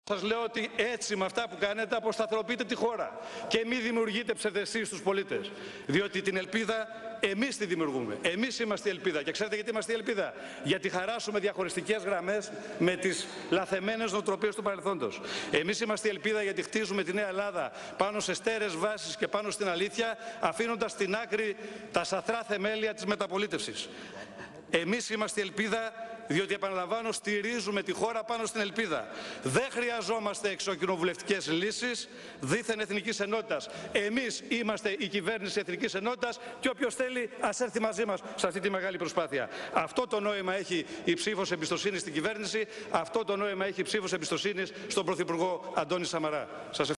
Σας λέω ότι έτσι με αυτά που κάνετε αποσταθεροποιείτε τη χώρα και μην δημιουργείτε ψευδαισθήσεις στους πολίτες. Διότι την ελπίδα εμείς τη δημιουργούμε. Εμείς είμαστε η ελπίδα. Και ξέρετε γιατί είμαστε η ελπίδα? Γιατί χαράσουμε διαχωριστικές γραμμές με τις λαθεμένες νοοτροπίες του παρελθόντος. Εμείς είμαστε η ελπίδα γιατί χτίζουμε τη Νέα Ελλάδα πάνω σε στέρεες βάσεις και πάνω στην αλήθεια, αφήνοντας στην άκρη τα σαθρά θεμέλια της μεταπολίτευσης. Εμείς είμαστε η ελπίδα διότι, επαναλαμβάνω, στηρίζουμε τη χώρα πάνω στην ελπίδα. Δεν χρειαζόμαστε εξωκοινοβουλευτικές λύσεις δήθεν εθνικής ενότητας. Εμείς είμαστε η κυβέρνηση εθνικής ενότητας και όποιος θέλει ας έρθει μαζί μας σε αυτή τη μεγάλη προσπάθεια. Αυτό το νόημα έχει η ψήφος εμπιστοσύνης στην κυβέρνηση, αυτό το νόημα έχει η ψήφος εμπιστοσύνης στον Πρωθυπουργό Αντώνη Σαμαρά.